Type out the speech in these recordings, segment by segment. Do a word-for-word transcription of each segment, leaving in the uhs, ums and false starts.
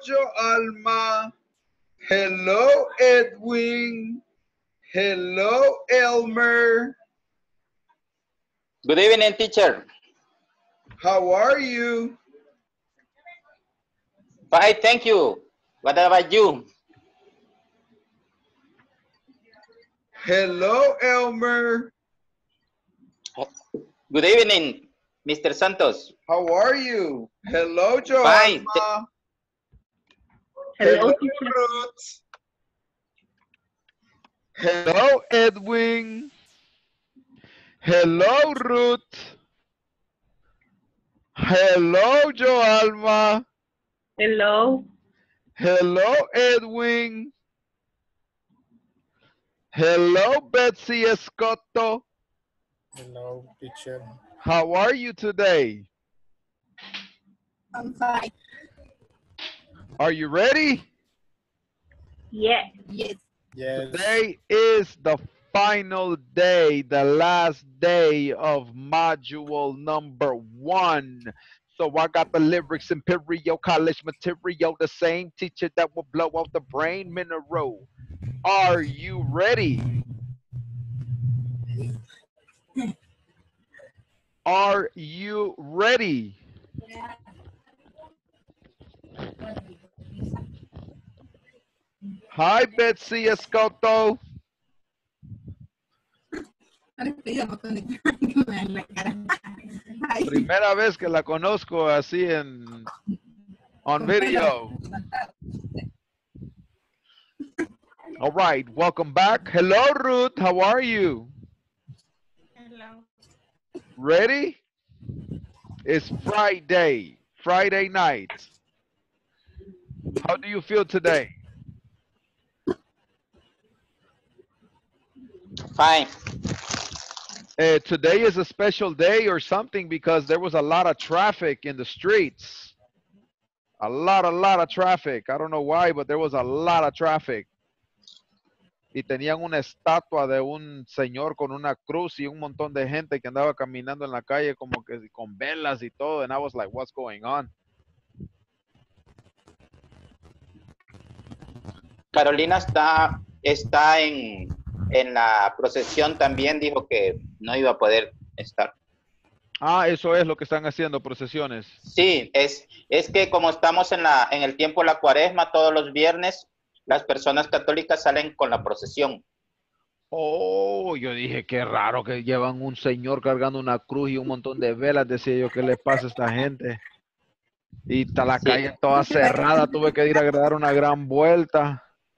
Joalma. Hello, Edwin. Hello, Elmer. Good evening, teacher. How are you? Fine, thank you. What about you? Hello, Elmer. Good evening, Mister Santos. How are you? Hello, Fine. Joalma. Hello, Hello, teacher. Ruth. Hello, Edwin. Hello, Ruth. Hello, Joalma. Hello. Hello, Edwin. Hello, Betsy Escoto. Hello, teacher. How are you today? I'm fine. Are you ready? Yes. Yes. Yes. Today is the final day, the last day of module number one. So I got the lyrics, imperial college material, the same teacher that will blow out the brain mineral. Are you ready? Are you ready? Hi, Betsy Escoto. Primera vez que la conozco así en on video. All right, welcome back. Hello, Ruth. How are you? Hello. Ready? It's Friday, Friday night. How do you feel today? Fine. Uh, today is a special day or something because there was a lot of traffic in the streets. A lot, a lot of traffic. I don't know why, but there was a lot of traffic. Y tenían una estatua de un señor con una cruz y un montón de gente que andaba caminando en la calle como que con velas y todo. And I was like, what's going on? Carolina está, está en, en la procesión también, dijo que no iba a poder estar. Ah, eso es lo que están haciendo, procesiones. Sí, es, es que como estamos en, la, en el tiempo de la cuaresma, todos los viernes, las personas católicas salen con la procesión. Oh, yo dije, qué raro que llevan un señor cargando una cruz y un montón de velas. Decía yo, ¿qué le pasa a esta gente? Y está la Sí. calle toda cerrada, tuve que ir a dar una gran vuelta.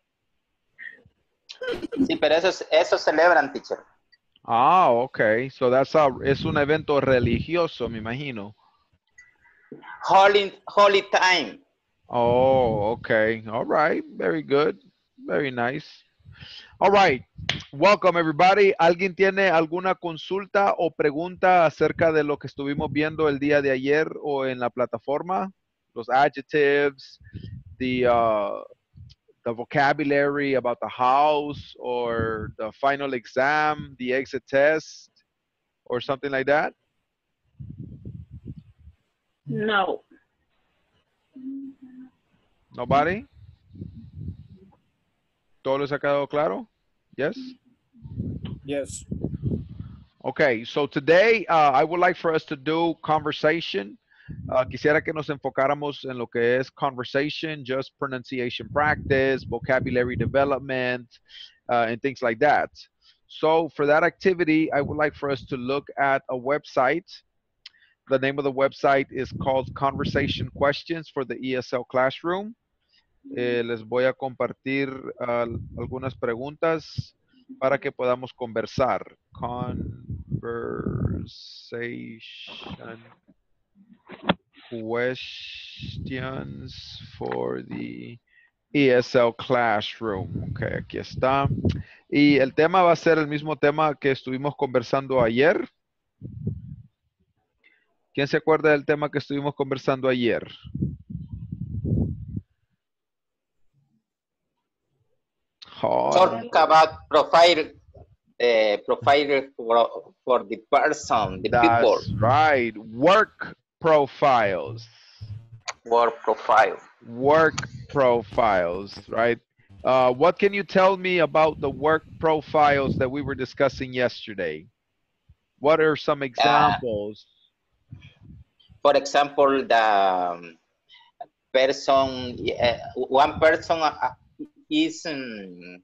Sí, pero eso, es- eso celebran, teacher. Ah, ok. So that's a, es un evento religioso, me imagino. Holy, holy time. Oh, okay. All right. Very good. Very nice. All right. Welcome, everybody. ¿Alguien tiene alguna consulta o pregunta acerca de lo que estuvimos viendo el día de ayer o en la plataforma? Los adjectives, the, uh, the vocabulary about the house or the final exam, the exit test or something like that? No. Nobody? ¿Todo les ha quedado claro? Yes? Yes. Okay, so today uh, I would like for us to do conversation. Uh, quisiera que nos enfocáramos en lo que es conversation, just pronunciation practice, vocabulary development, uh, and things like that. So for that activity, I would like for us to look at a website. The name of the website is called Conversation Questions for the E S L Classroom. Eh, les voy a compartir uh, algunas preguntas para que podamos conversar. Conversation questions for the E S L Classroom. Ok, aquí está. Y el tema va a ser el mismo tema que estuvimos conversando ayer. ¿Quién se acuerda del tema que estuvimos conversando ayer? Oh, Talk about profile, uh, profile for, for the person, the people. that's right. Work profiles. Work profile. Work profiles, right? Uh, what can you tell me about the work profiles that we were discussing yesterday? What are some Uh, examples? for example, the um, person, uh, one person uh, is um,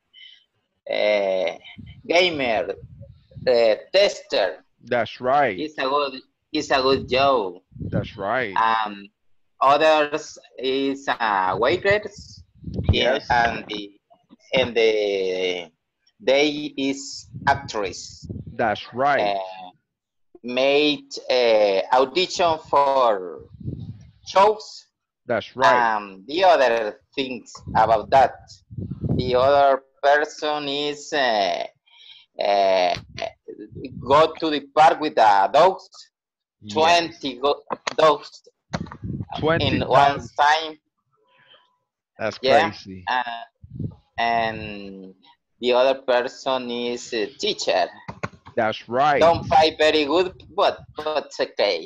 a gamer, uh, tester. That's right. It's a good, it's a good job. That's right. Um, others is uh, waitress, yeah, Yes. and the and the they is actress. That's right. Uh, made uh, audition for shows. That's right. Um, the other things about that. The other person is uh, uh, go to the park with the dogs. Yes. twenty go- dogs twenty in one dollars. time. That's Yeah, crazy. uh, and the other person is a teacher. That's right. Don't pay very good, but but it's okay.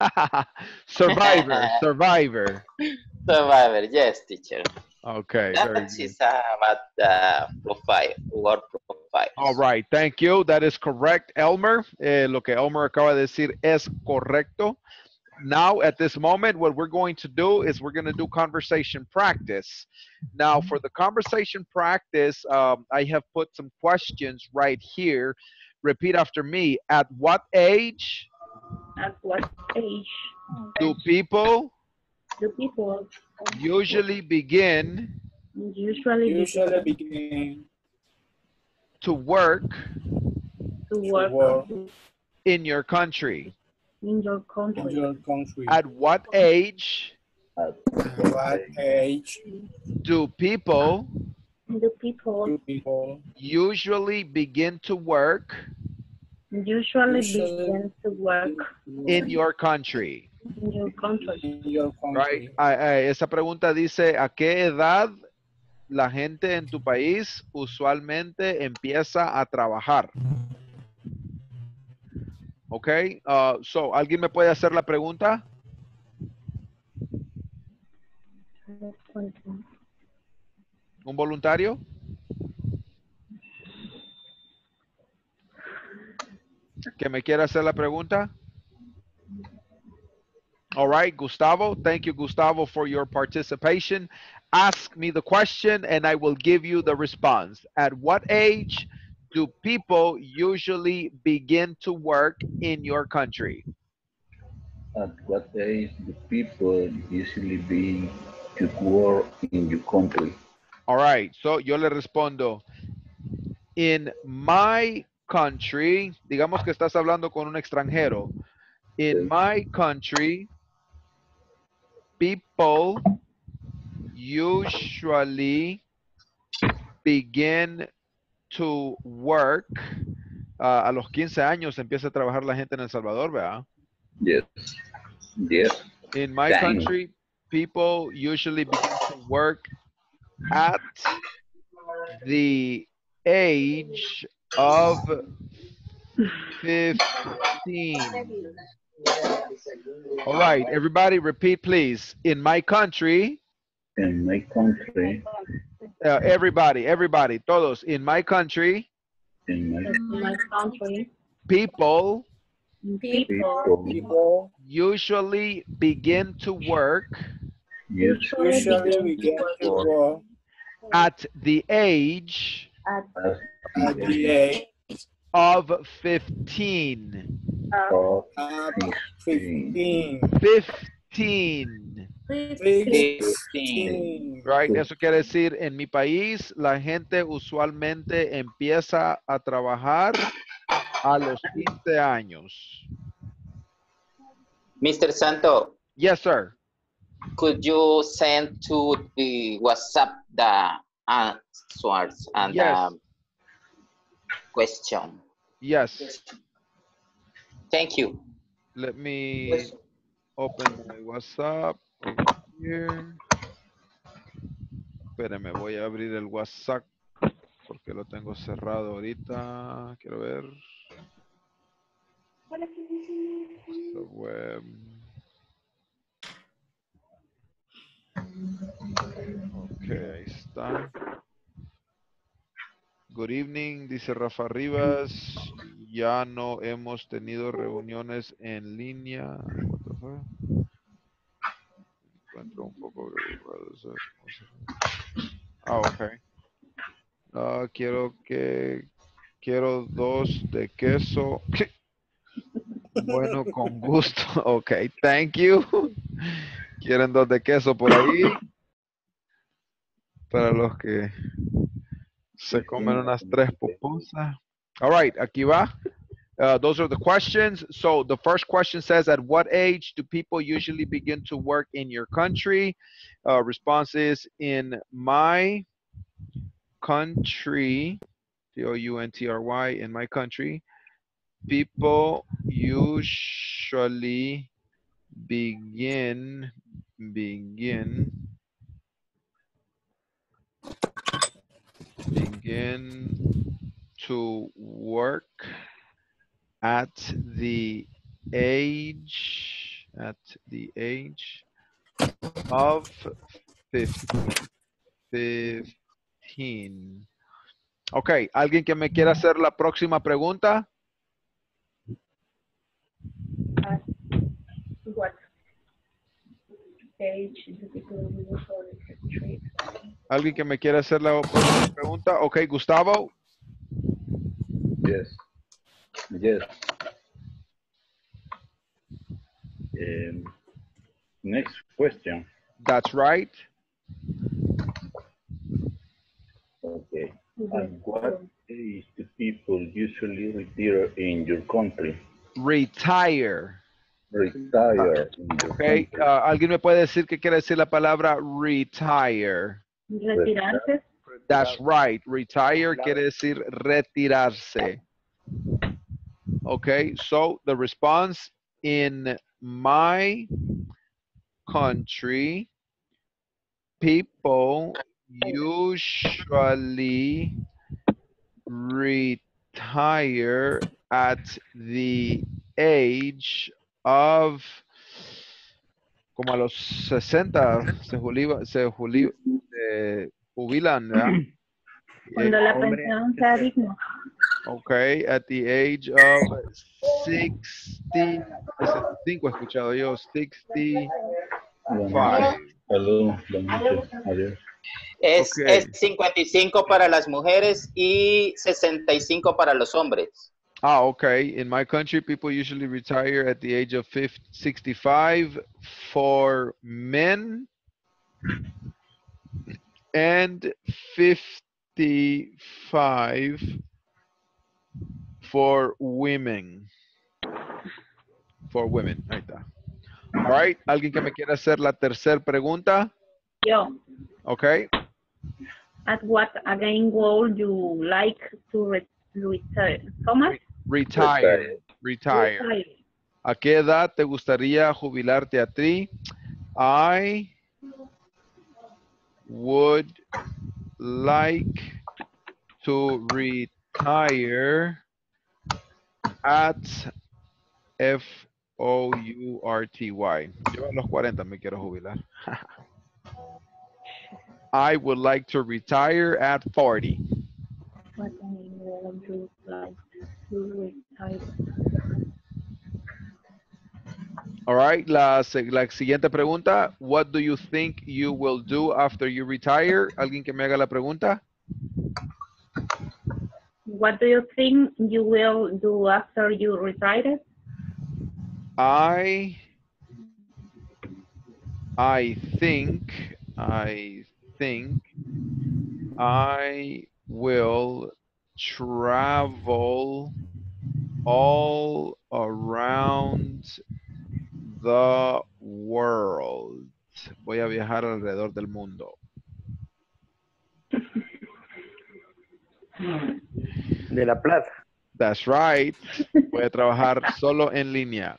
Survivor. Survivor. Survivor, yes, teacher. Okay. Very That good. is uh, about the profile, work profile. All right. Thank you. That is correct, Elmer. Eh, lo que Elmer acaba de decir es correcto. Now, at this moment, what we're going to do is we're going to do conversation practice. Now, for the conversation practice, um, I have put some questions right here. Repeat after me. At what age At what age do people do people usually begin usually Usually begin begin to work to to work work in your country? in your in country? your country? At what age At what age do people Do people do people usually begin to work usually usually begin to work in your country? in your country? in your Right? country? Ah, ah, esa pregunta dice, ¿a qué edad la gente en tu país usualmente empieza a trabajar? Ok, uh, so, ¿alguien me puede hacer la pregunta? ¿Un voluntario? ¿Que me quiera hacer la pregunta? All right, Gustavo. Thank you, Gustavo, for your participation. Ask me the question and I will give you the response. At what age do people usually begin to work in your country? At what age do people usually begin to work in your country? All right, so yo le respondo. In my country, digamos que estás hablando con un extranjero. In my country, people usually begin to work. Uh, a los quince años empieza a trabajar la gente en El Salvador, ¿verdad? Yes. Yes. In my Dang. country, people usually begin to work at the age of fifteen. All right, everybody repeat, please. In my country, In my country, uh, everybody, everybody, todos. In my country, in my In my country, people people people People usually begin to work usually usually begin to work at the age at at at the the age age of fifteen. of of fifteen. fifteen. fifteen. Fifteen. Right? Eso quiere decir, en mi país, la gente usualmente empieza a trabajar a los quince años. Mister Santo, Yes, sir. could you send to the WhatsApp the answers and Yes. the question? Yes. Thank you. Let me open my WhatsApp over here. Espérame, voy a abrir el WhatsApp porque lo tengo cerrado ahorita. Quiero ver. WhatsApp web. está. Good evening, dice Rafa Rivas. Ya no hemos tenido reuniones en línea. What the fuck? Encuentro un poco preocupado. Ah, ok. Ah, quiero que quiero dos de queso. Bueno, con gusto. Ok, thank you. ¿Quieren dos de queso por ahí? Para los que se comen unas tres pupusas. All right, aquí va. Uh, those are the questions. So the first question says, at what age do people usually begin to work in your country? Uh, response is, in my country, T O U N T R Y, in my country, people usually begin, begin, begin to work at the age, at the age of fifteen. Ok, ¿alguien que me quiera hacer la próxima pregunta? At what age do people usually retreat? ¿Alguien que me quiera hacer la próxima pregunta? Ok, Gustavo. Yes. Yes. Um, next question. That's right. Okay. At what age do people usually retire in your country? Retire. Retire in your Ok, country. uh, ¿alguien me puede decir qué quiere decir la palabra retire? Retirarse. That's right. Retire quiere decir retirarse. Okay, so the response, in my country, people usually retire at the age of, como a los sesenta, se, jubilan, se, jubilan, se jubilan, ¿verdad? Cuando la pensión sea digna. Okay, at the age of sixty, sesenta y cinco he escuchado yo, sesenta y cinco. Hello, don Micho. Adiós. Es, Okay. es cincuenta y cinco para las mujeres y sesenta y cinco para los hombres. Ah, okay. In my country, people usually retire at the age of fifty, sixty-five for men and fifty-five for women. For women. Ahí está. All right. ¿Alguien que me quiera hacer la tercera pregunta? Yo. Okay. At what again would you like to re retire? Thomas? Retire. Retire. Retire. ¿A qué edad te gustaría jubilarte a ti? I would like to retire at F O U R T Y. Yo a los cuarenta me quiero jubilar. I would like to retire at forty. What again would you like to retire? All right, la, la siguiente pregunta. What do you think you will do after you retire? ¿Alguien que me haga la pregunta? What do you think you will do after you retire? I, I think, I think I will travel all around the world. Voy a viajar alrededor del mundo. De la plaza. That's right. Voy a trabajar solo en línea.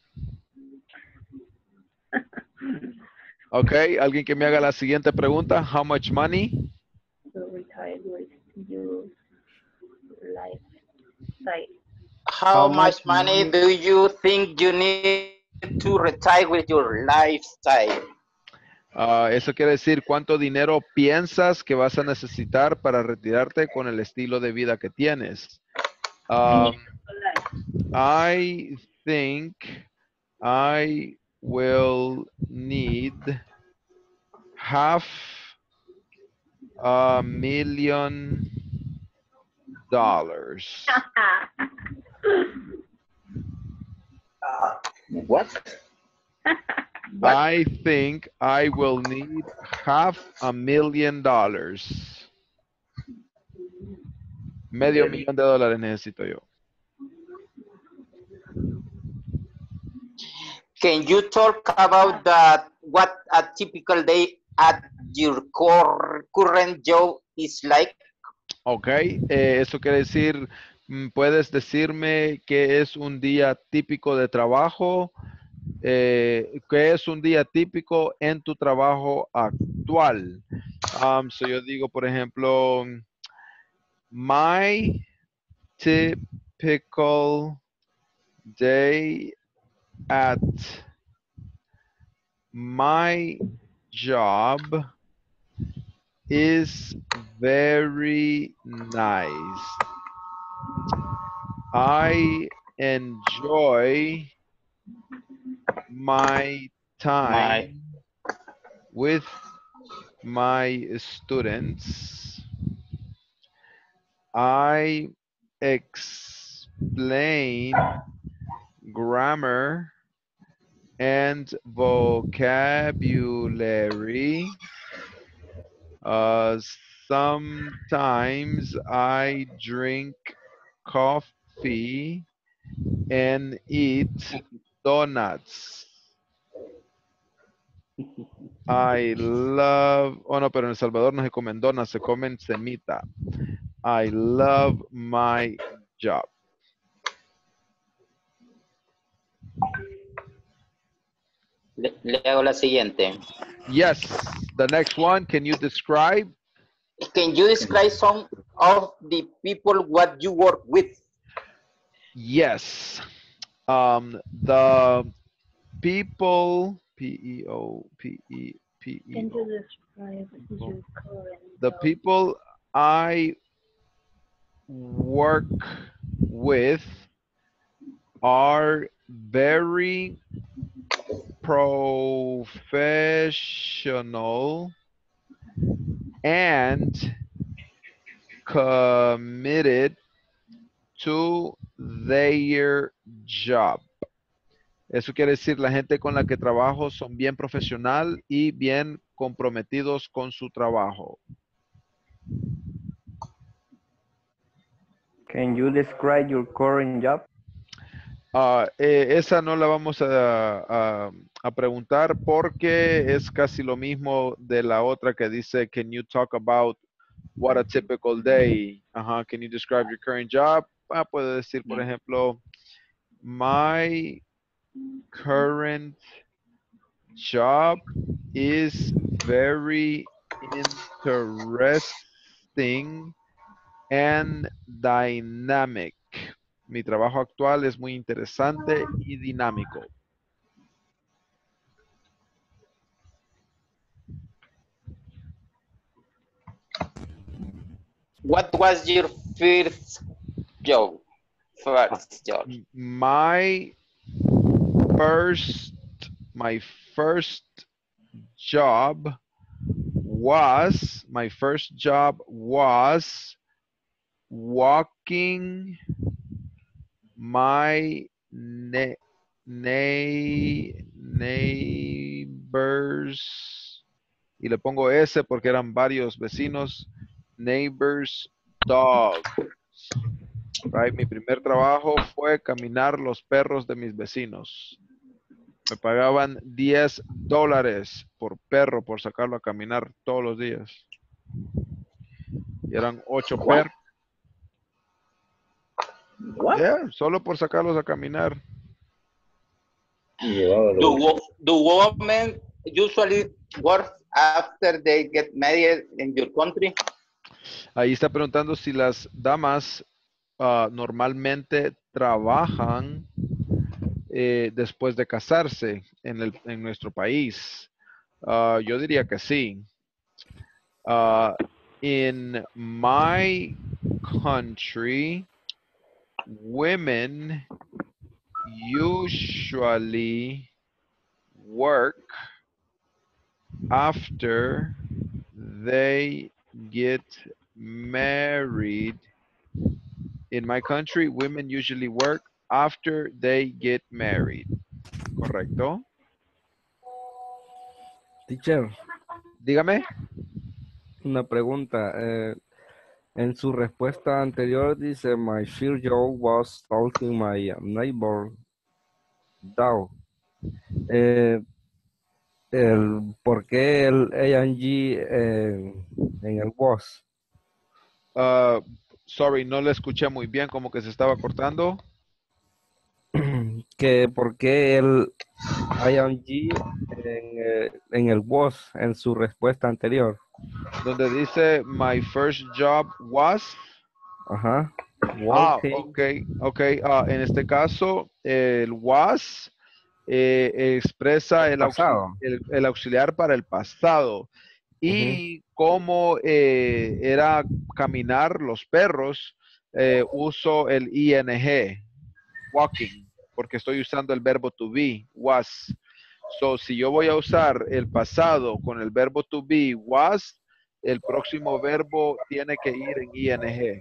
Ok, alguien que me haga la siguiente pregunta. How much money? To retire with your lifestyle. How, How much money, money do you think you need to retire with your lifestyle? Ah, eso quiere decir cuánto dinero piensas que vas a necesitar para retirarte con el estilo de vida que tienes. Um, I think I will need half a million dollars. What? I think I will need half a million dollars. Medio millón de dólares necesito yo. Can you talk about that? What a typical day at your cor- current job is like? Ok, eh, eso quiere decir, mm, ¿puedes decirme qué es un día típico de trabajo? Eh, ¿qué es un día típico en tu trabajo actual? Um, so yo digo, por ejemplo, my typical day at my job is very nice. I enjoy my time with my students. I explain grammar and vocabulary. Uh, sometimes I drink coffee and eat donuts. I love, oh no, pero en El Salvador no se comen donuts, se comen semita. I love my job. Le, le hago la siguiente. Yes, the next one, can you describe? Can you describe some of the people what you work with? Yes. Um, the people, P E O, P E, P E Can O. you describe your current The job? people I work with are very professional and committed to their job. Eso quiere decir la gente con la que trabajo son bien profesional y bien comprometidos con su trabajo. Can you describe your current job? Uh, eh, esa no la vamos a, a, a preguntar porque es casi lo mismo de la otra que dice, can you talk about what a typical day? Uh-huh. Can you describe your current job? Ah, puede decir, por ejemplo, my current job is very interesting and dynamic. Mi trabajo actual es muy interesante y dinámico. What was your first job? First job. My first, my first job was, my first job was walking my ne ne neighbors, y le pongo S porque eran varios vecinos, neighbors dog. Right? Mi primer trabajo fue caminar los perros de mis vecinos. Me pagaban diez dólares por perro por sacarlo a caminar todos los días. Y eran ocho perros. What? Yeah, solo por sacarlos a caminar. Do, wo- do women usually work after they get married in your country? Ahí está preguntando si las damas uh, normalmente trabajan eh, después de casarse en, el, en nuestro país. Uh, yo diría que sí. Uh, in my country, women usually work after they get married. In my country, women usually work after they get married. ¿Correcto? Teacher, Dígame. una pregunta. eh, en su respuesta anterior dice, my first job was talking my neighbor dog. Eh, el, ¿Por qué el A and G en, en el was? Uh, sorry, no le escuché muy bien, como que se estaba cortando. Que por qué el I and G en, eh, en el was en su respuesta anterior. Donde dice, my first job was. Ajá. Ah, Walking. ok, ok. Ah, en este caso, el was eh, expresa el, auxi- Pasado. el- el auxiliar para el pasado. Y como eh, era caminar los perros, eh, uso el ing, walking, porque estoy usando el verbo to be, was. So, si yo voy a usar el pasado con el verbo to be, was, el próximo verbo tiene que ir en ing.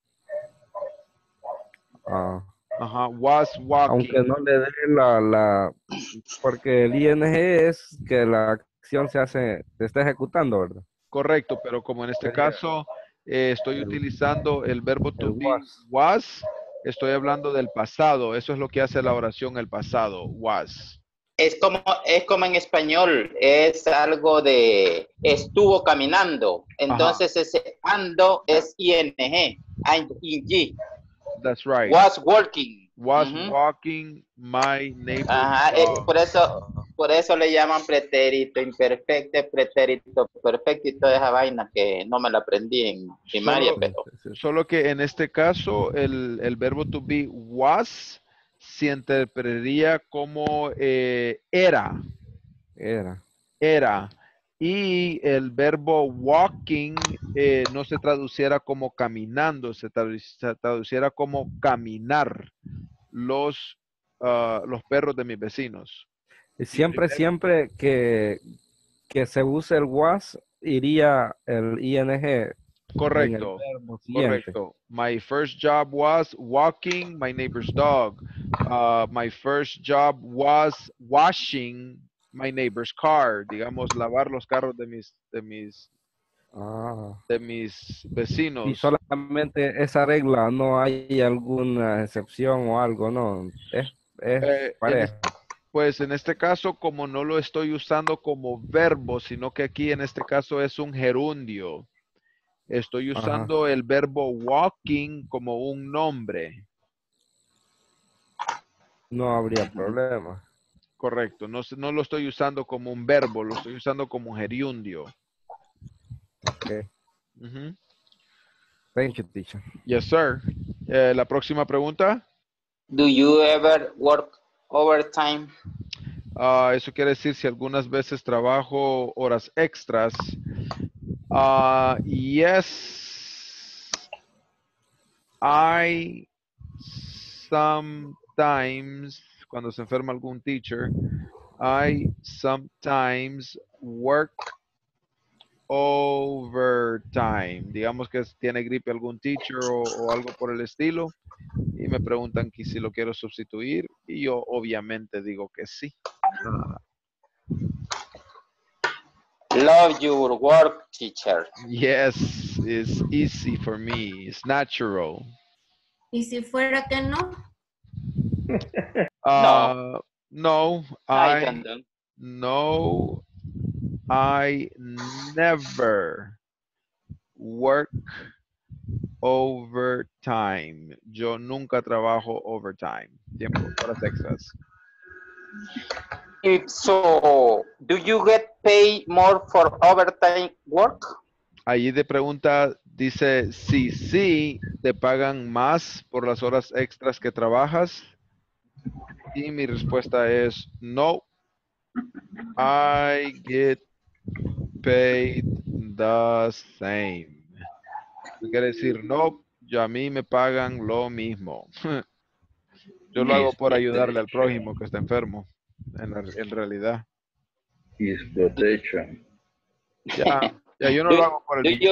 Ah, Ajá, was aunque walking. no le dé la, la, porque el ing es que la acción se hace, se está ejecutando, ¿verdad? Correcto, pero como en este Sería caso eh, estoy el, utilizando el verbo to el be was. was, estoy hablando del pasado. Eso es lo que hace la oración el pasado, was. Es como, es como en español, es algo de estuvo caminando. Entonces ese ando es ing, ing. That's right. Was walking. Was Ujú. walking my neighbor's Ajá, eh, dog. por eso, por eso le llaman pretérito imperfecto, pretérito perfecto y toda esa vaina que no me la aprendí en primaria, Solo, pero solo que en este caso el, el verbo to be was se interpretaría como eh, era. Era. Era. Y el verbo walking eh, no se traduciera como caminando, se, tradu- se traduciera como caminar los, ah, los perros de mis vecinos. Y Y siempre, primero, siempre que, que se use el was, iría el ing en el correcto, verbo siguiente. correcto. My first job was walking my neighbor's dog. Uh, my first job was washing my neighbor's car. Digamos, lavar los carros de mis, de mis, Ah. de mis Y vecinos. solamente esa regla, no hay alguna excepción o algo, no. Es, es Eh, en es- pareja. pues en este caso, como no lo estoy usando como verbo, sino que aquí en este caso es un gerundio. Estoy Ajá. usando el verbo walking como un nombre. No habría problema. Correcto. No, se- no lo estoy usando como un verbo, lo estoy usando como un gerundio. Okay. Ujú. Thank you, teacher. Yes, sir. Eh, la próxima pregunta. do you ever work overtime? Ah, eso quiere decir si algunas veces trabajo horas extras. Ah, yes, I sometimes, cuando se enferma algún teacher, I sometimes work overtime. Digamos que tiene gripe algún teacher o, o algo por el estilo y me preguntan que si lo quiero sustituir y yo obviamente digo que sí. Love your work, teacher. Yes, it's easy for me. It's natural. ¿Y si fuera que no? Uh, no, I I can do. no, I never work overtime. Yo nunca trabajo overtime. Tiempo, horas extras. If so, do you get paid more for overtime work? Allí de pregunta dice si sí te pagan más por las horas extras que trabajas. Y mi respuesta es no. I get paid the same. Quiere decir, no, yo a mí me pagan lo mismo. Yo lo hago por ayudarle al prójimo que está enfermo, en, la- en realidad. His protection. Ya, ya yo no Do, lo hago por el do billete. you,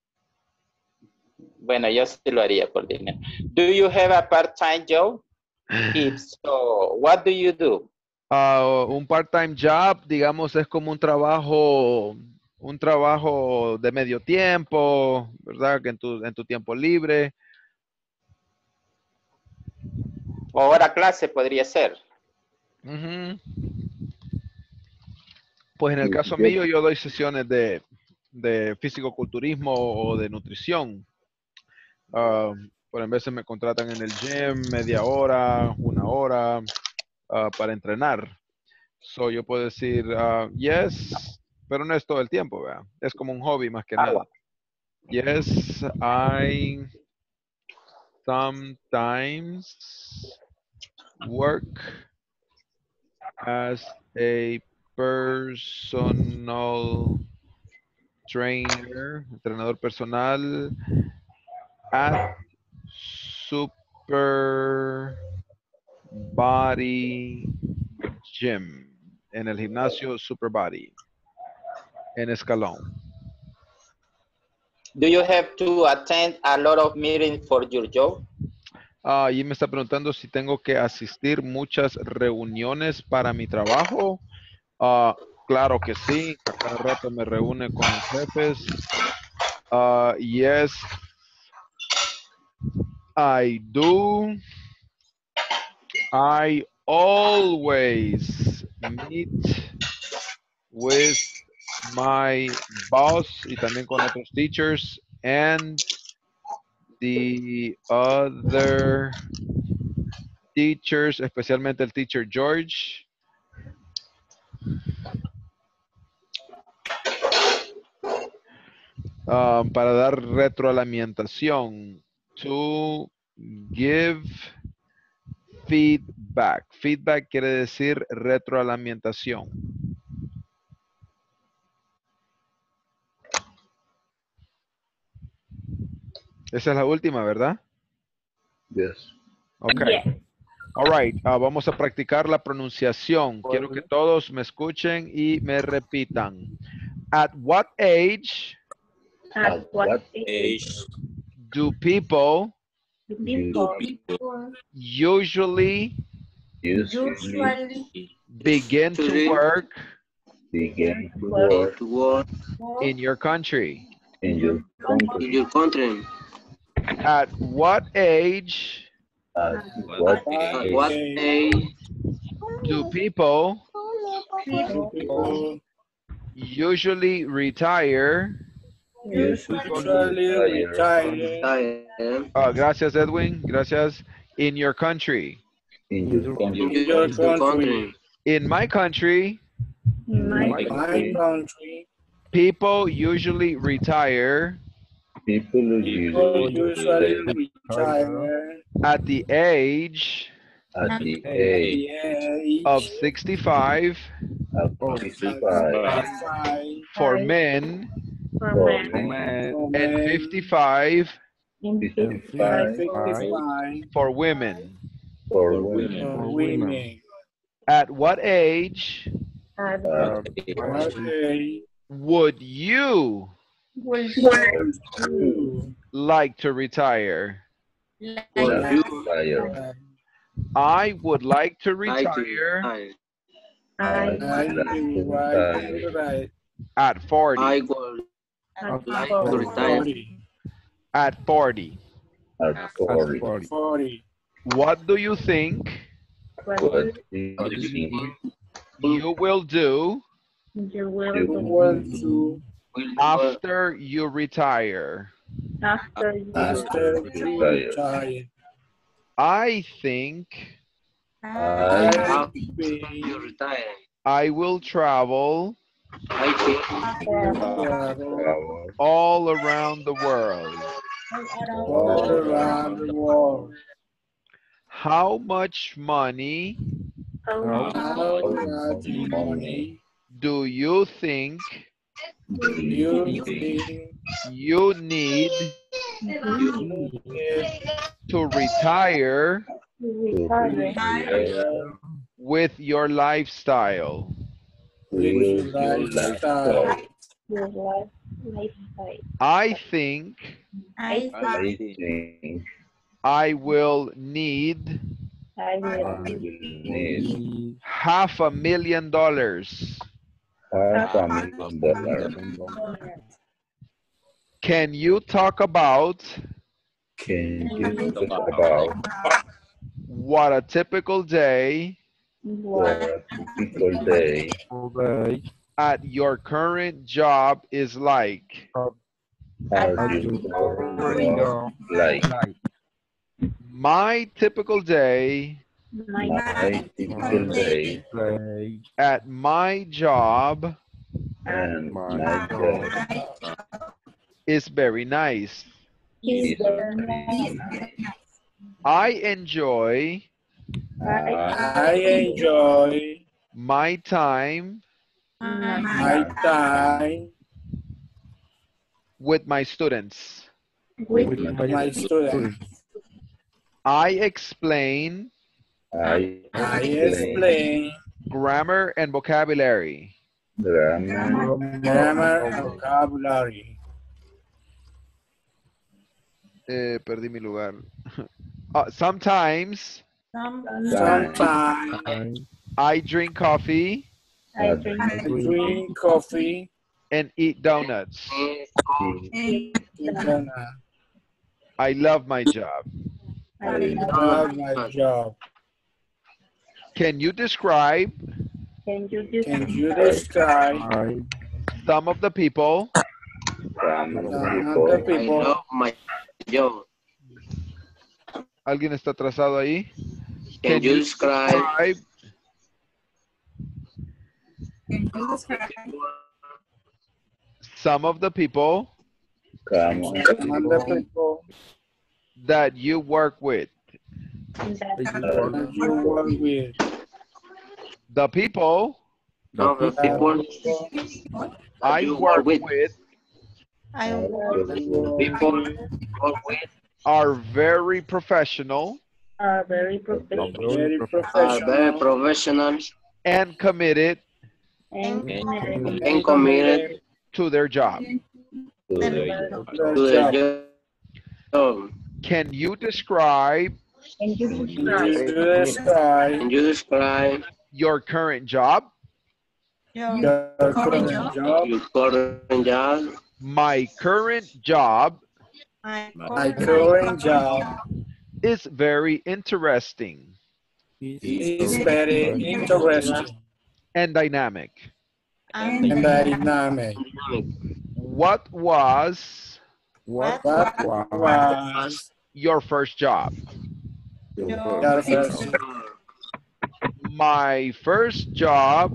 bueno, yo sí lo haría por dinero. Do you have a part-time job? If so, what do you do? Ah, un part-time job, digamos, es como un trabajo, un trabajo de medio tiempo, ¿verdad? Que en tu, en tu tiempo libre. O hora clase podría ser. Ujú. Pues en el His caso job. mío, yo doy sesiones de, de físico-culturismo o de nutrición. Ah, por en veces me contratan en el gym media hora, una hora ah, para entrenar. So yo puedo decir ah, yes, pero no es todo el tiempo, ¿verdad? Es como un hobby más que Ah, nada. Yes, I sometimes work as a personal trainer, entrenador personal at Super Body Gym, en el gimnasio Super Body, en Escalón. do you have to attend a lot of meetings for your job? Ah, y me está preguntando si tengo que asistir muchas reuniones para mi trabajo. Ah, claro que sí, a cada rato me reúne con mis jefes. Ah, yes, I do. I always meet with my boss y también con otros teachers and the other teachers, especialmente el teacher George. Um, para dar retroalimentación. To give feedback. Feedback quiere decir retroalimentación. Esa es la última, ¿verdad? Yes. Ok. Yes. All right. Ah, vamos a practicar la pronunciación. Quiero que todos me escuchen y me repitan. At what age At At what what age do people do you people People usually usually usually begin to work begin to work work to work in your country? in your in country? your country? At what age At At what What what age age do people people people usually retire? usually usually retire retire time Uh, gracias, Edwin. Gracias. In your country. in your in country? in your, your in your country? country? In my country, in my My My country, country, people usually retire people people usually usually retire retire at the age at the at age the of age sixty-five of of sixty-five sixty-five for Five. men for for men men, Man, for and men, fifty-five in fifty-five and fifty-five for women. for women. for For women. women. At what age at Uh, What age would would you would you like to retire? like Would you retire? uh, I would like to like to retire retire? I I I would like to would like retire to retire at I forty. would at like forty. to at retire forty. At forty. at at forty. forty. forty. What do you think What What do do you What do you think think you will do you will you You do want to will do after you retire? after you after after you retire? retire? I think I I after think you retire? I will travel I think travel travel all around the world. all around the world. How much money How How How much money do you think do you think you need Mhm. you need to retire You to retire retire with your lifestyle? with with your your lifestyle? lifestyle? your life lifestyle? I think I I think think I will need I I will will need need half a million dollars. half have a million dollars. Can you talk about Can you you talk about what a typical day what what a typical day all day at your current job is like? at at your your current current job job like? like My typical day my My typical day day at my job and my my job job is very nice. is is very very nice. nice. I enjoy I I enjoy my time my my time with my students. with with With my my students. I explain I I explain explain grammar and vocabulary. grammar grammar and vocabulary. Eh, perdí mi lugar. Uh, sometimes Sometimes time I drink coffee I drink I drink coffee and eat donuts. tea. in Ghana. I love my job. I I love love my job. Can you describe Can you just Can you describe I some of the people Some of the some of the people I people? love my job. ¿Alguien está atrasado ahí? Can you describe describe some of the people come on, Some of the people that you work with? that you uh, that you work with. The people some of the people I you work work with? with I The work people with. work with are very professional are very are professional Very very are professional very professional and committed and committed and committed to their job. to the to to their the job. job. Can you describe and you Can describe you describe Can you describe your current job? your current job? your current job? My current job My current job is very interesting is very interesting and dynamic. and dynamic. What was what What was was your first job? your first My first job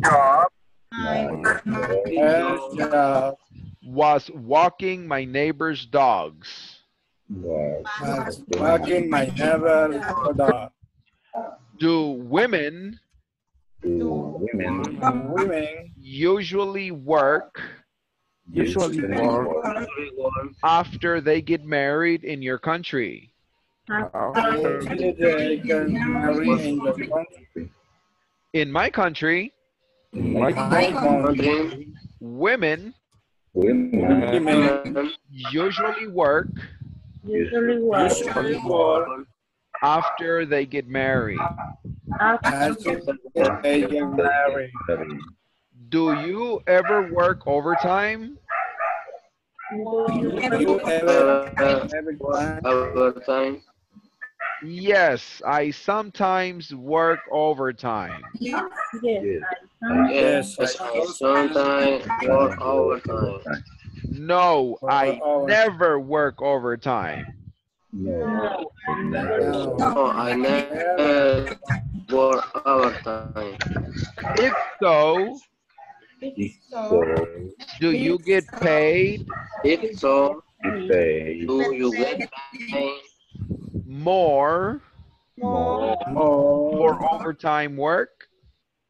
first job? was walking my neighbor's dogs. Was walking my neighbor's dog. Do women to women Women usually work usually work after they get married in your country? after usually they can marry in your country. In my country, my My country, women women women usually work usually work usually work after they get married. after after they get married. Do you ever work overtime? you Do you ever Uh, every time? overtime. Yes, I sometimes work overtime. yes Yes. I Yes, Yes, I sometimes work overtime. No, I Over- never work overtime. No, never. No. No, I never work overtime. If so, So do you get paid If so, you pay do you get paid more more for More overtime work?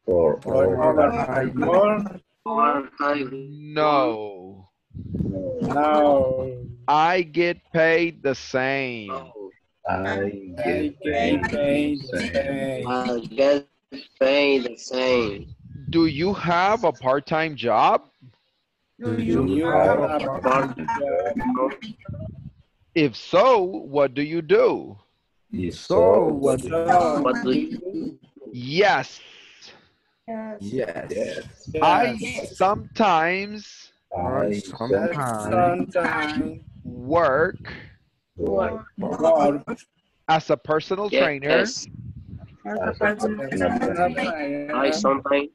For For overtime. overtime. Overtime. No. No. I get paid the same. No. I I get get paid paid the the same. same. I get paid the same. Do you have a part-time job? Do You you have have a a Part job. If so, what do you do? If So so, what? So, What do you do? Yes. Yes. yes, I yes, sometimes I I sometimes sometimes work work work as a personal trainer Yes. As a as a person. personal as a trainer I trainer sometimes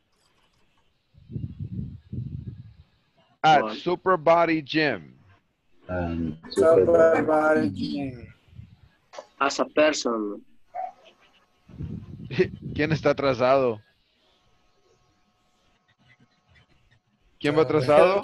at work Super Body Gym. and super supervisor. body gym. as a person. ¿Quién está atrasado? ¿Quién va atrasado?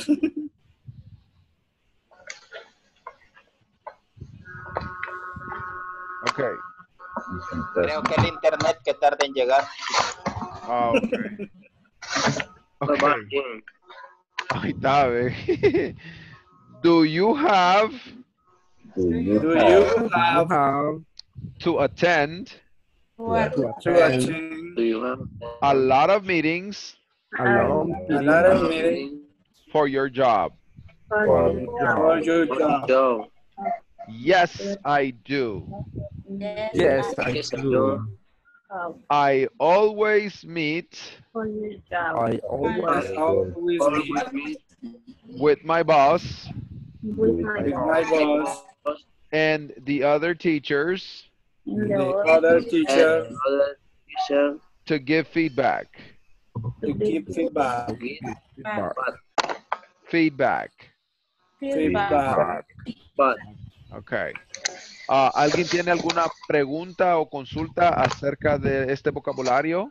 Ok. Creo que el internet que tarda en llegar. Ah, ok. Ok. Supervising. Ahí está, ve. Do you have Do you Do have you you have have to attend to to attend attend Do you have a lot of meetings a lot of a lot of meetings meetings for your job? for for your for job? your what job? job? Yes, I do. Yes, I Yes, I do. do. Oh, I always meet for your job. I I always always Always meet meet with my boss With my with boss my boss boss and the other teachers and and the the other other and teacher other teacher to give feedback. to give feedback. to give feedback. Feedback. Feedback. But Okay. Ah, ¿Alguien tiene alguna pregunta o consulta acerca de este vocabulario?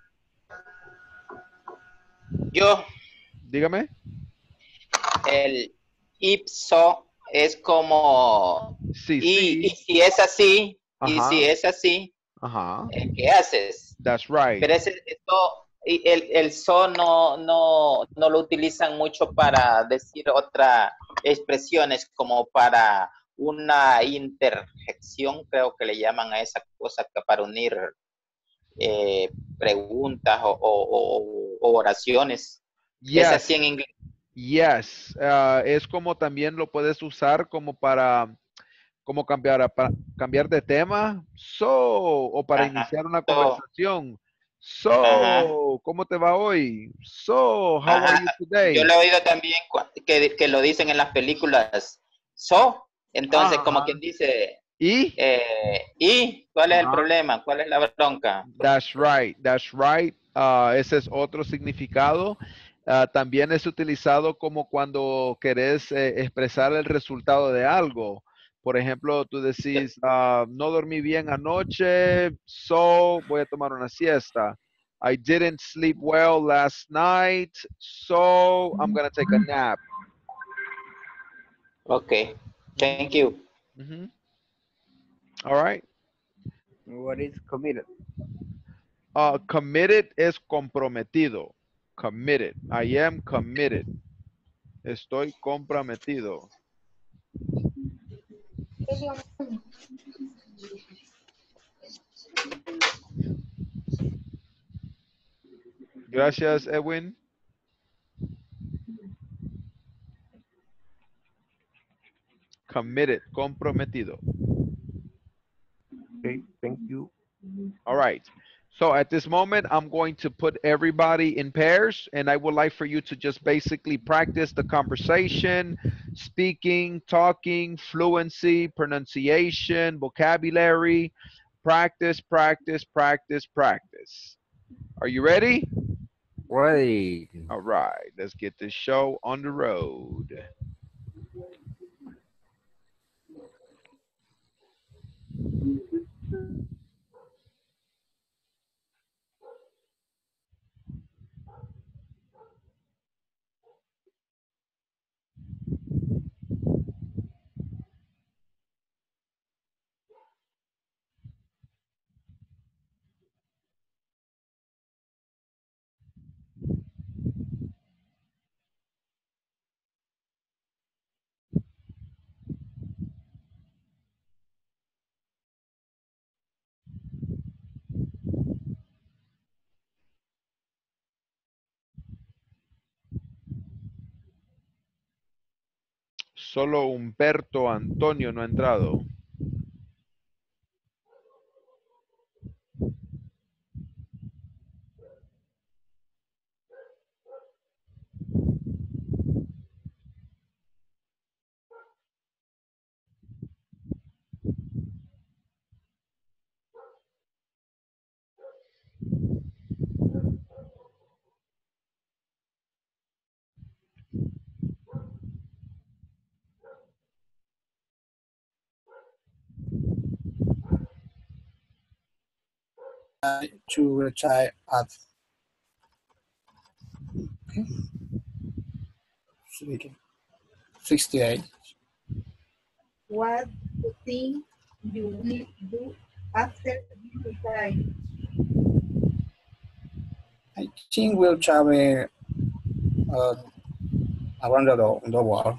Yo, Dígame. el ipso es como, Sí, y, y sí. si es así, y Ajá. si es así, Ajá. eh, ¿qué haces? That's right. Pero ese, esto, y el, el so no, no, no lo utilizan mucho para decir otras expresiones como para una interjección, creo que le llaman a esa cosa que para unir eh, preguntas o, o- o- o oraciones. Es así Yes. en inglés. Yes. Ah, es como también lo puedes usar como para como cambiar, a- para cambiar de tema. So, o para Ajá. iniciar una So, conversación. ajá. So, ¿cómo te va hoy? So, how Ajá. are you today? Yo lo he oído también cua- que, que lo dicen en las películas. So, entonces como Ajá. quien dice, ¿Y? eh, ¿y cuál es el Ajá. problema? ¿Cuál es la bronca? That's right, that's right. Ah, ese es otro significado. Ah, también es utilizado como cuando querés eh, expresar el resultado de algo. Por ejemplo, tú decís, ah, no dormí bien anoche, so voy a tomar una siesta. I didn't sleep well last night, so I'm going to take a nap. Ok, thank you. Mhm. All right. What is committed? Uh, committed es comprometido. Committed. I am committed. Estoy comprometido. Gracias, Edwin. Committed, comprometido. Okay, thank you. All right. So at this moment, I'm going to put everybody in pairs, and I would like for you to just basically practice the conversation, speaking, talking, fluency, pronunciation, vocabulary. Practice, practice, practice, practice. Are you ready? Ready. All right, let's get this show on the road. Solo Humberto Antonio no ha entrado. To retire at okay. sixty-eight. What do you think you will do after you retire? I think we'll travel uh, around the, the world.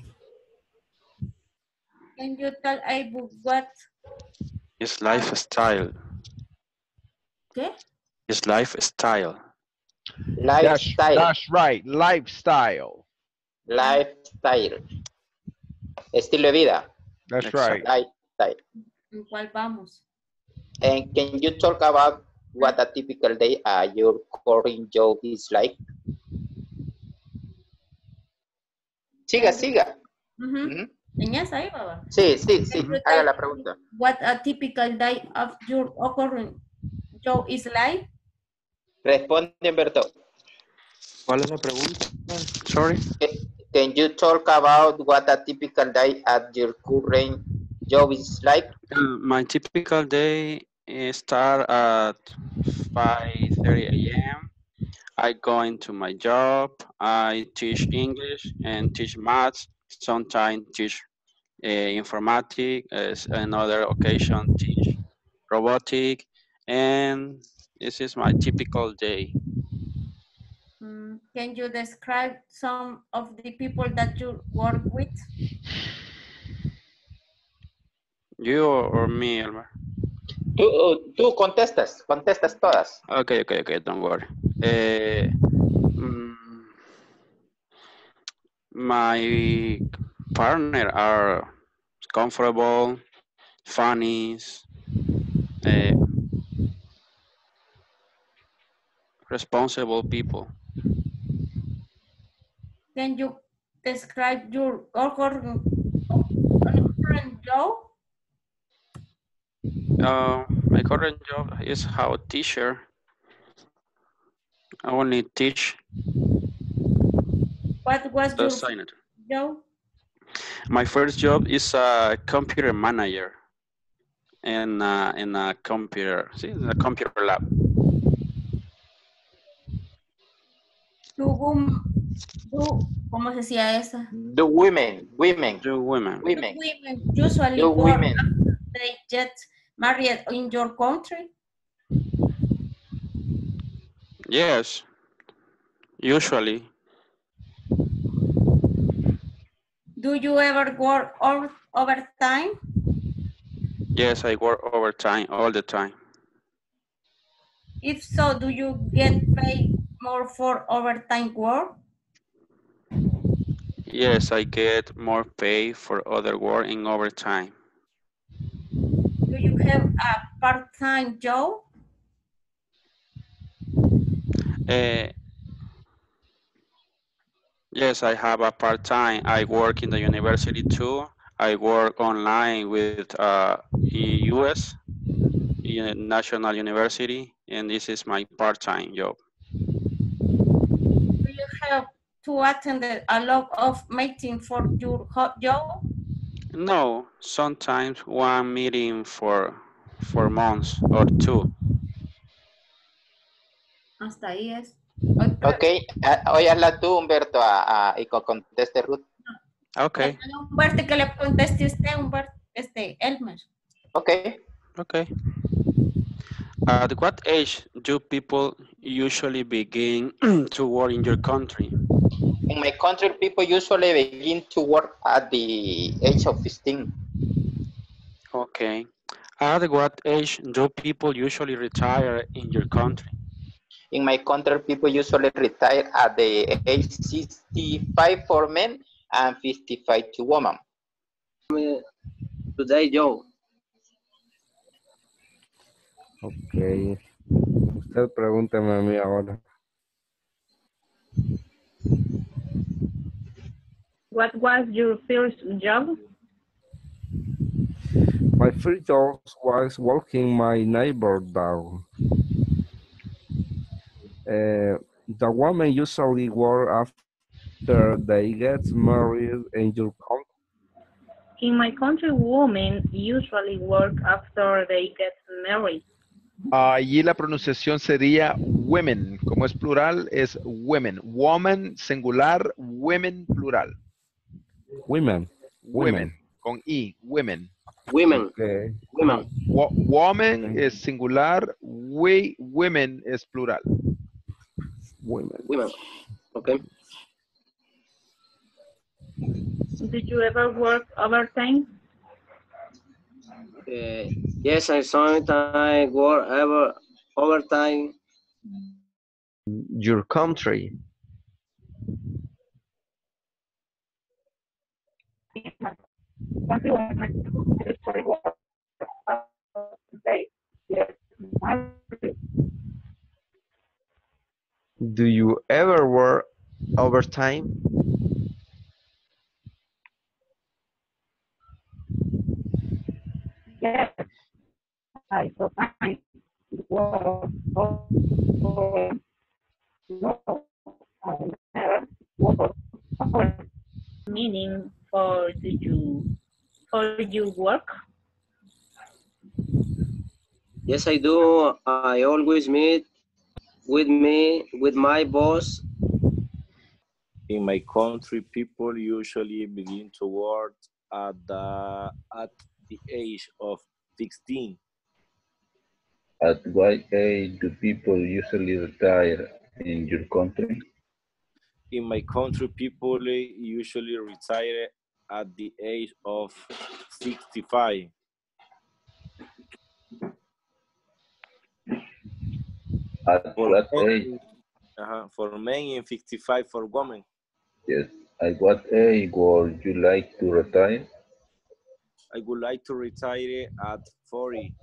Can you tell Ibu what? It's lifestyle. ¿Qué? It's lifestyle. That's, Lifestyle. that's right, lifestyle. Lifestyle. Estilo de vida. That's Exactly. right. Lifestyle. ¿En cuál vamos? And can you talk about what a typical day at your current job is like? Siga, siga. Ujú. Ujú. En esa iba, ¿va? Sí, sí, sí. Can you Haga tell la pregunta. What a typical day of your current job is like? Responde, Humberto. ¿Cuál es la pregunta? Sorry. Can you talk about what a typical day at your current job is like? Uh, My typical day is start at five thirty a m I go into my job. I teach English and teach maths. Sometimes teach uh, informatics. As another occasion, teach robotic. And this is my typical day. Mm, can you describe some of the people that you work with? You or, or me, Elmer? Tú, tú contestas, contestas todas. Okay, okay, okay. Don't worry. Uh, mm, my partner are comfortable, funny, uh, responsible people. Can you describe your current current job? Uh, my current job is how teacher. I only teach What was the your sign. job? My first job is a computer manager in a, in a computer, see, in a computer lab. Do, wom- do, ¿cómo se decía esa? The women, women, Do women. women. Women usually Do work women. after they get married in your country. Yes, usually. Do you ever work over, overtime? Yes, I work overtime all the time. If so, do you get paid more for overtime work? Yes, I get more pay for other work in overtime. Do you have a part-time job? Uh, yes, I have a part-time. I work in the university too. I work online with uh, U S National University, and this is my part-time job. Do you have to attend a lot of meetings for your ho- job? No, sometimes one meeting for for months or two. Hasta ahí es. Ok, uh, hoy hazla tú, Humberto, a, a, y con- conteste Ruth. Okay. Humberto, que le conteste usted, Humberto, este, Elmer. Okay. Okay. At what age do people usually begin to work in your country? In my country, people usually begin to work at the age of fifteen. Okay. At what age do people usually retire in your country? In my country, people usually retire at the age sixty-five for men and fifty-five to women. today, Joe? Ok. Usted pregúnteme a mí ahora. What was your first job? My first job was walking my neighbor dog. Uh, the women usually work after they get married in your country. In my country, women usually work after they get married. Allí la pronunciación sería women. Como es plural, es women. Woman, singular, women, plural. Women. Women. Con I, women. Women. Okay. Women. Wo woman es singular, we, women es plural. Women. Women. Okay. Did you ever work overtime? Uh, yes, I sometimes work ever overtime. Your country. Do you ever work overtime? Yes, I sometimes work overtime. Meaning for do you for you work? Yes, I do. I always meet with me with my boss. In my country, people usually begin to work at the at the age of sixteen. At what age do people usually retire in your country? In my country, people usually retire at the age of sixty-five. At For what men, age? uh-huh, for men and fifty-five for women. Yes. At what age would you like to retire? I would like to retire at forty.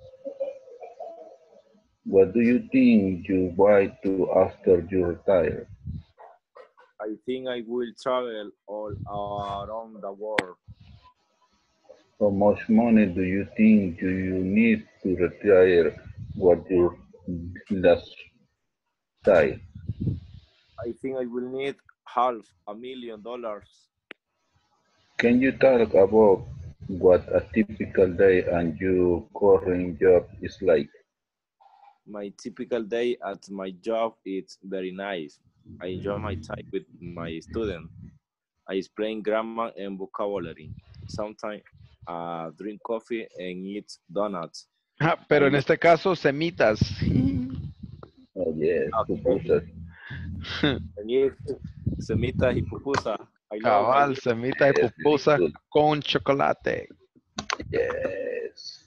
What do you think you want to after you retire? I think I will travel all around the world. How much money do you think do you need to retire what your last time? I think I will need half a million dollars. Can you talk about what a typical day and your current job is like? My typical day at my job is very nice. I enjoy my time with my students. I explain grammar and vocabulary. Sometimes I drink coffee and eat donuts. Ah, pero I en love- este caso, semitas. Oh yes, Okay. pupusas. And eat semitas y pupusa. I love, I Cabal, love- semita de Yes, pupusa good. con chocolate. Yes.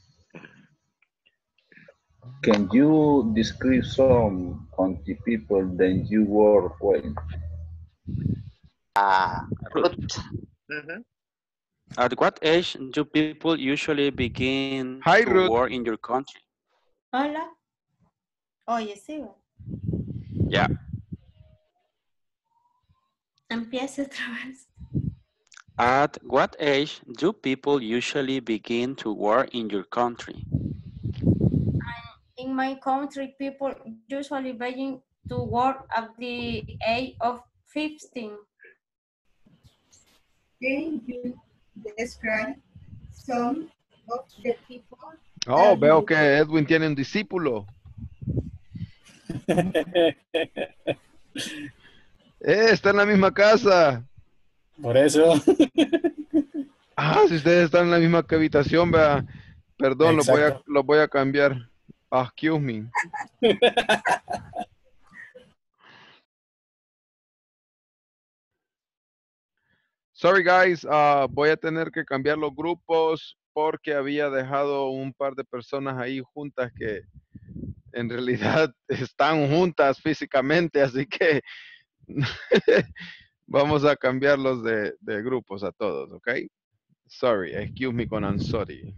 Can you describe some country people that you work with? Ah, Ruth. Mhm. At what age do people usually begin Hi, to Ruth. work in your country? Hola. Oye, sí. va. Yeah. Empieza otra vez. At what age do people usually begin to work in your country? In my country, people usually begin to work at the age of fifteen. Can you describe some of the people? Oh, that veo you- que Edwin tiene un discípulo. Eh, está en la misma casa. Por eso. Ah, si ustedes están en la misma habitación, vea. Perdón, lo voy, a, Exacto. lo voy a cambiar. Ah, excuse me. Sorry, guys. ah, voy a tener que cambiar los grupos porque había dejado un par de personas ahí juntas que en realidad están juntas físicamente, así que vamos a cambiarlos de, de grupos a todos, ¿ok? Sorry, excuse me con I'm sorry.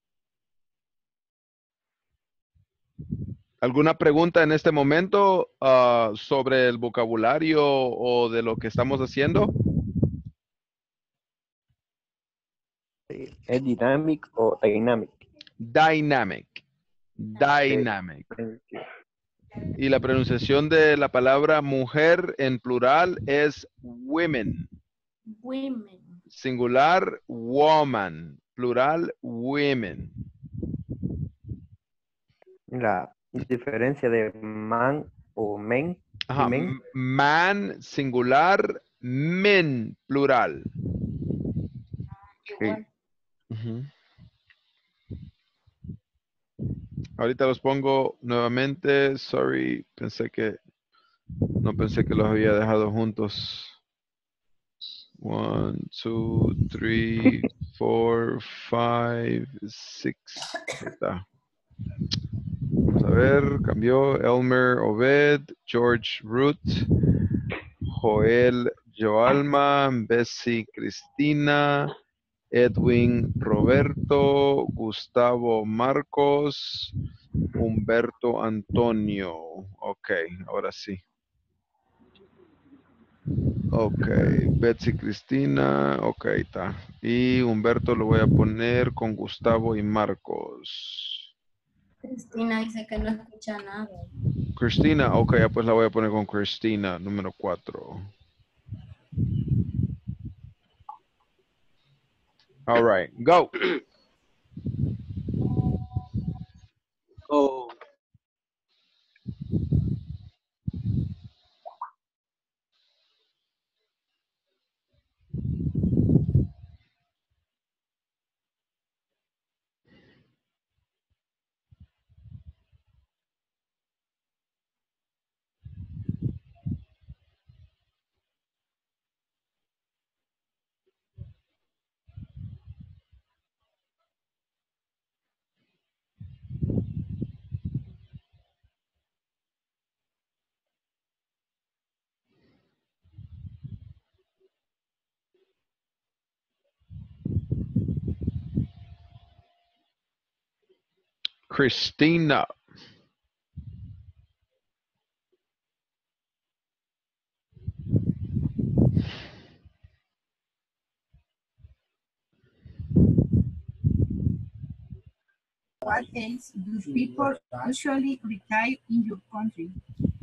¿Alguna pregunta en este momento uh, sobre el vocabulario o de lo que estamos haciendo? ¿Es dynamic o dynamic? Dynamic. Dynamic. Y la pronunciación de la palabra mujer en plural es women. Women. Singular, woman. Plural, women. La diferencia de man o men. Ajá, men. Man, singular, men, plural. Okay. Uh-huh. Ahorita los pongo nuevamente. Sorry, pensé que no pensé que los había dejado juntos. One, two, three, four, five, six. Ahí está. Vamos a ver, cambió. Elmer Obed, George Ruth, Joel Joalma, Bessie Cristina, Edwin Roberto, Gustavo Marcos, Humberto Antonio. Ok, ahora sí. Ok, Betsy Cristina, ok, está. Y Humberto lo voy a poner con Gustavo y Marcos. Cristina dice que no escucha nada. Cristina, ok, pues la voy a poner con Cristina, número cuatro. All right, go. Go. Christina. What age do people usually retire in your country?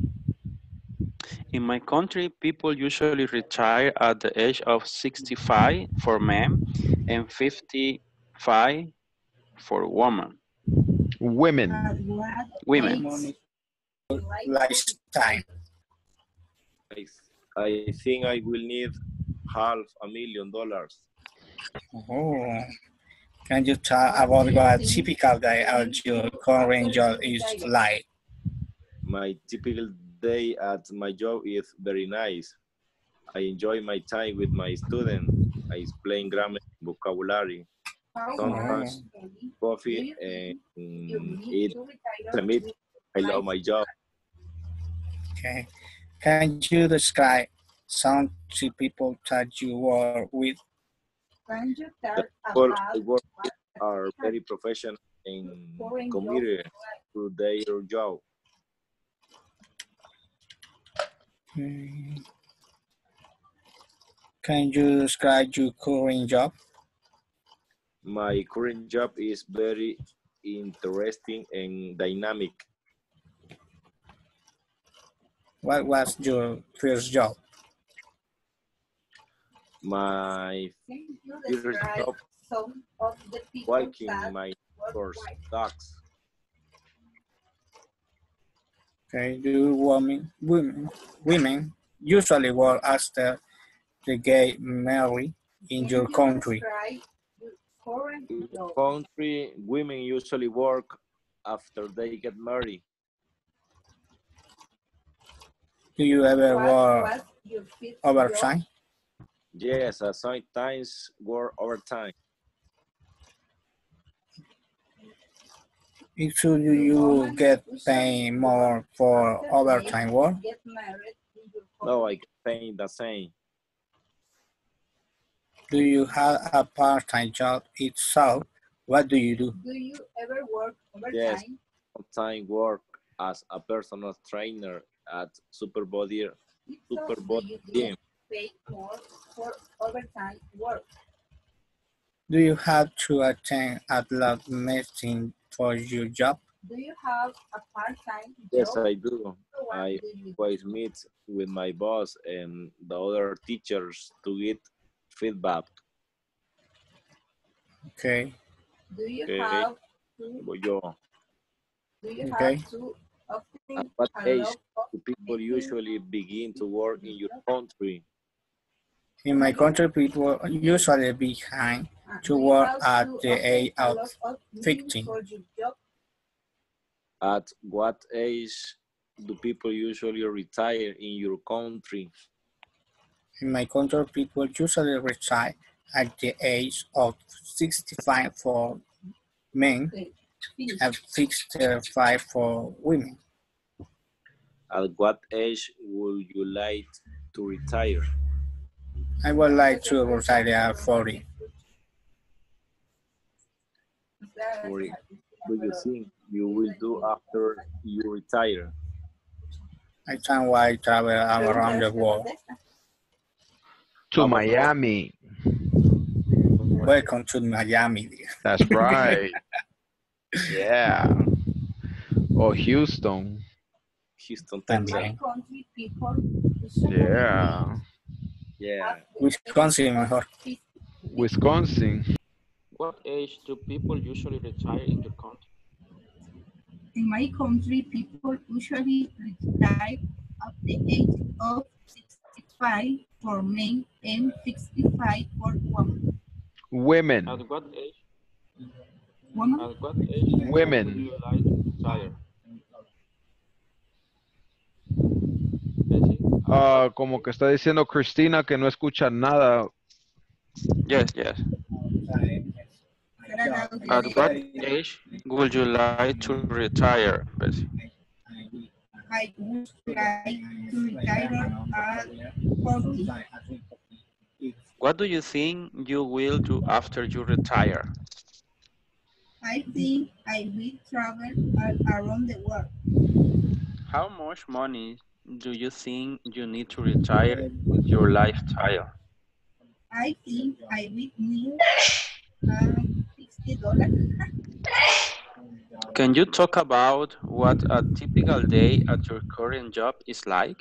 In my country, people usually retire at the age of sixty-five for men and fifty-five for women. Women. At what Women. age? Lifetime. I, I think I will need half a million dollars. Oh. Can you talk about what typical day of your current job is like? My typical day at my job is very nice. I enjoy my time with my students. I explain grammar and vocabulary. Sometimes coffee and eat the meat. I love my job. Okay. Can you describe some two people that you work with? Can you The talk people I about work with are very professional and committed to their job. Hmm. Can you describe your current job? My current job is very interesting and dynamic. What was your first job? My Can you first describe job some of the people walking that my work first white? dogs. Okay, do women, women, women usually work after they get married in Can your you country? describe your current In the job? country, women usually work after they get married. Do you ever What work was your first overtime? Yes, I sometimes work overtime. Should you get paid more for overtime work? Get married in your No, country? I can pay the same. Do you have a part-time job? If so, what do you do? Do you ever work Yes, overtime? sometimes work as a personal trainer at Superbody, If so, do Superbody you Gym. get paid more for overtime work? Do you have to attend a lot meeting for your job? Do you have a part-time Yes, job? I do. What I do you do? always meet with my boss and the other teachers to get feedback. Okay, Do you Okay, have to, voy yo. do you okay. have to At obtain what a age lot of do people meetings? usually begin to work in your country? In my country, people usually begin Uh, to do you work have at to the age obtain a of lot of meetings fifteen. for your job? At what age do people usually retire in your country? In my country, people usually retire at the age of sixty-five for men Okay, finish. and sixty-five for women. At what age would you like to retire? I would like to retire at forty. What do you think you will do after you retire? I can why travel around the world. To How about you? Miami. Welcome to Miami. That's right. Yeah. Or Houston. Houston, In Texas. my country, people usually Yeah. Yeah. Wisconsin, mejor. Wisconsin. What age do people usually retire in your country? In my country, people usually retire at the age of sixty-five for men and sixty-five for women. Women. At what age? Women? At what age would Women. you like to retire? Bessie? Ah, como que está diciendo Cristina que no escucha nada. Yes, yes. At what age would you like to retire, Bessie? I would like to retire at forty. What do you think you will do after you retire? I think I will travel all around the world. How much money do you think you need to retire with your lifestyle? I think I will need um, sixty dollars. Can you talk about what a typical day at your current job is like?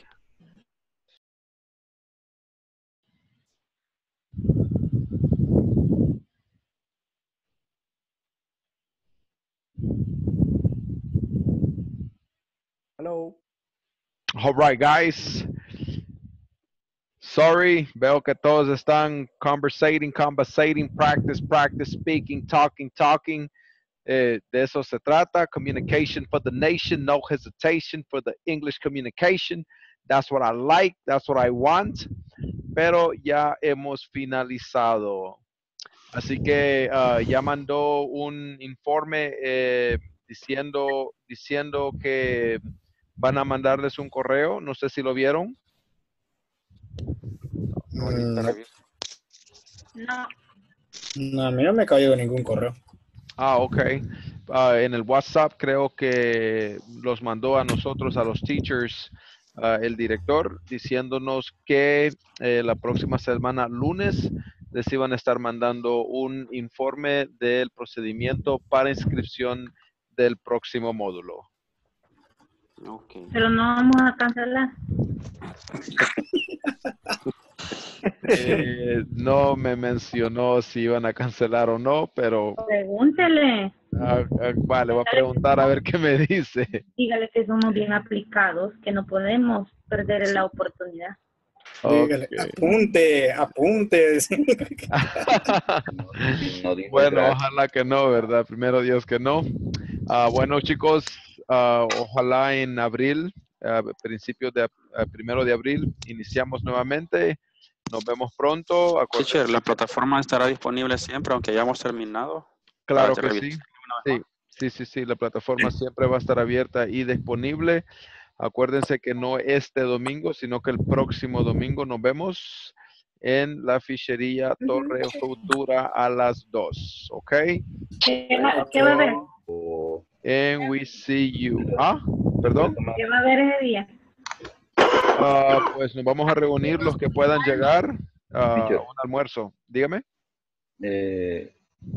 Hello. All right, guys. Sorry, veo que todos están conversating, conversating, practice, practice, speaking, talking, talking. Eh, de eso se trata. Communication for the nation, no hesitation for the English communication. That's what I like, that's what I want. Pero ya hemos finalizado. Así que uh, ya mandó un informe eh, diciendo, diciendo que van a mandarles un correo. No sé si lo vieron. Mm, no. No, No, a mí no me cayó ningún correo. Ah, ok. Uh, en el WhatsApp creo que los mandó a nosotros, a los teachers, uh, el director, diciéndonos que eh, la próxima semana, lunes, les iban a estar mandando un informe del procedimiento para inscripción del próximo módulo. Okay. pero no vamos a cancelar. Eh, no me mencionó si iban a cancelar o no, pero Pregúntele. ah, ah, vale, voy a preguntar a ver qué me dice. Dígale que somos bien aplicados, que no podemos perder la oportunidad. Dígale, Ok. apunte, apunte. No dijo Bueno, gracias. ojalá que no, ¿verdad? Primero Dios que no. Ah, bueno, chicos, ah, ojalá en abril, a principios de ah, primero de abril, iniciamos nuevamente. Nos vemos pronto. Acuérdense- Teacher, la plataforma estará disponible siempre, aunque hayamos terminado. Claro para que revisar sí. una vez Sí, sí, sí, sí. La plataforma siempre va a estar abierta y disponible. Acuérdense que no este domingo, sino que el próximo domingo nos vemos en la fichería Torre Futura a las dos, ¿ok? ¿Qué va, qué va a haber? And we see you. ¿Ah? ¿Perdón? ¿Qué va a haber ese día? Ah, pues nos vamos a reunir los que puedan llegar a un almuerzo. Dígame. Eh,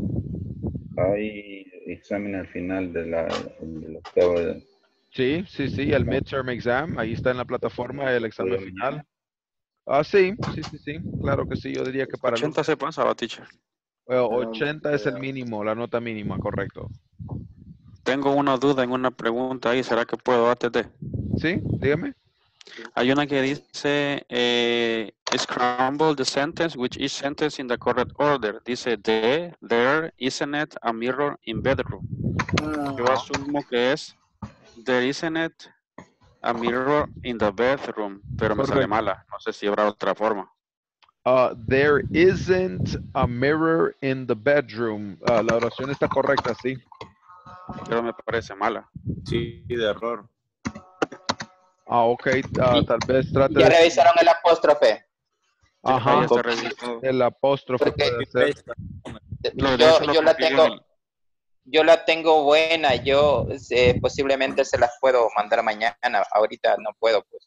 hay examen al final de la, del octavo. De... Sí, sí, sí, el midterm exam. Ahí está en la plataforma el examen final. Ah, sí, sí, sí, sí. Claro que sí. Yo diría que para ochenta se pasaba, teacher. Well, ochenta es el mínimo, la nota mínima, correcto. Tengo una duda en una pregunta ahí. ¿Será que puedo antes de? Sí, dígame. Hay una que dice eh, scramble the sentence with each sentence in the correct order. Dice the, there, isn't it a mirror in bedroom. Yo asumo que es there isn't it a mirror in the bedroom, pero me sale Correcto. mala. No sé si habrá otra forma. Uh, there isn't a mirror in the bedroom. Uh, la oración está correcta, sí. Pero me parece mala. Sí, de error. Ah, ok. Uh, tal vez trate ¿Ya de... revisaron el apóstrofe? Ajá. Ya está revisado. El apóstrofe puede ser. Lo de Yo, eso lo yo la copié en tengo, el- yo la tengo buena. Yo eh, posiblemente se las puedo mandar mañana. Ahorita no puedo, pues.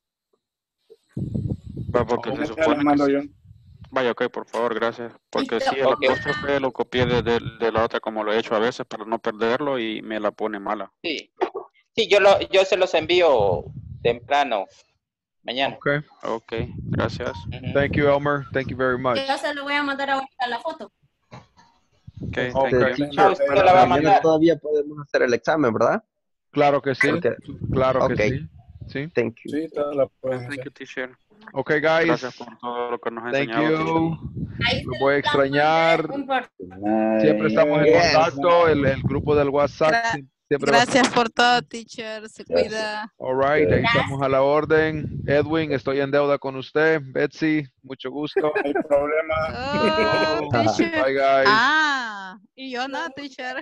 Va, porque se Ya supone lo mando que yo. sí. Vaya, ok, por favor, gracias. Porque sí, el Ok. apóstrofe lo copié de, de, de la otra como lo he hecho a veces para no perderlo y me la pone mala. Sí, sí, yo, lo, yo se los envío temprano, mañana. Okay. Ok, gracias. Thank you, Elmer. Thank you very much. Yo se lo voy a mandar ahorita la foto. Ok, Este, thank you. teacher, usted para la va a mañana mandar. todavía podemos hacer el examen, ¿verdad? Claro que sí. Porque- Claro que Ok. sí. Sí. Thank you. Sí, todas las pueden Thank hacer. you, teacher. Okay, guys. Gracias por todo lo que nos ha Thank enseñado, teacher. you. Los voy a extrañar. Un par- Siempre estamos en Yes. contacto. El, el grupo del WhatsApp Gra- sie- siempre va a Gracias por todo, teacher. Se Gracias. cuida. All right, ahí estamos a la orden. Edwin, estoy en deuda con usted. Betsy, mucho gusto. No hay problema. Oh, teacher. Bye, guys. Ah, y yo no, teacher.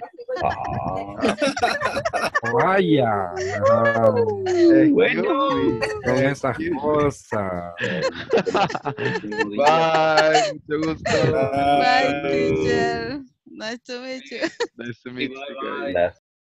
Vaya. Excuse Con me. esas cosas. Bye, mucho gusto. Bye, teacher. Nice to meet you. Nice to meet you guys. Las